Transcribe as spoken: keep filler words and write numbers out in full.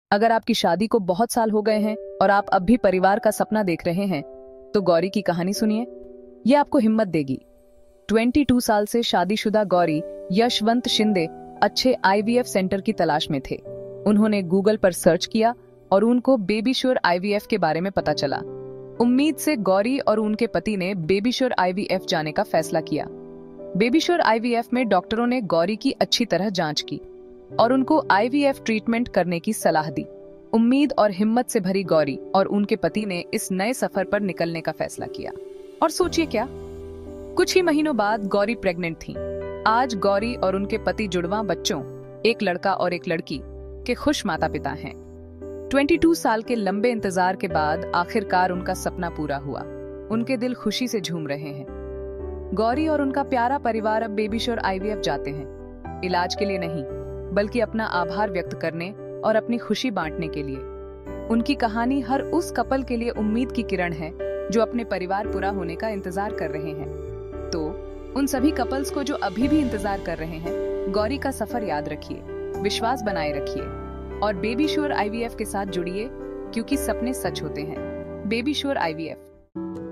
अगर आपकी शादी को बहुत साल हो गए हैं और आप अब भी परिवार का सपना देख रहे हैं, तो गौरी की कहानी सुनिए। ये आपको हिम्मत देगी। बाईस साल से शादीशुदा गौरी यशवंत शिंदे अच्छे आईवीएफ सेंटर की तलाश में थे। उन्होंने गूगल पर सर्च किया और उनको बेबी श्योर आईवीएफ के बारे में पता चला। उम्मीद से गौरी और उनके पति ने बेबी श्योर आईवीएफ जाने का फैसला किया। बेबी श्योर आईवीएफ में डॉक्टरों ने गौरी की अच्छी तरह जांच की और उनको आईवीएफ ट्रीटमेंट करने की सलाह दी। उम्मीद और हिम्मत से भरी गौरी और उनके पति ने इस नए सफर पर निकलने का फैसला किया। और सोचिए क्या, कुछ ही महीनों बाद गौरी प्रेग्नेंट थी। आज गौरी और उनके पति जुड़वा बच्चों, एक लड़का और एक लड़की, के खुश माता पिता हैं। बाईस साल के लंबे इंतजार के बाद आखिरकार उनका सपना पूरा हुआ। उनके दिल खुशी से झूम रहे हैं। गौरी और उनका प्यारा परिवार अब बेबी श्योर आईवीएफ जाते हैं, इलाज के लिए नहीं, बल्कि अपना आभार व्यक्त करने और अपनी खुशी बांटने के लिए। उनकी कहानी हर उस कपल के लिए उम्मीद की किरण है जो अपने परिवार पूरा होने का इंतजार कर रहे हैं। तो उन सभी कपल्स को जो अभी भी इंतजार कर रहे हैं, गौरी का सफर याद रखिए, विश्वास बनाए रखिए और बेबी श्योर आईवीएफ के साथ जुड़िए, क्योंकि सपने सच होते हैं। Baby sure IVF.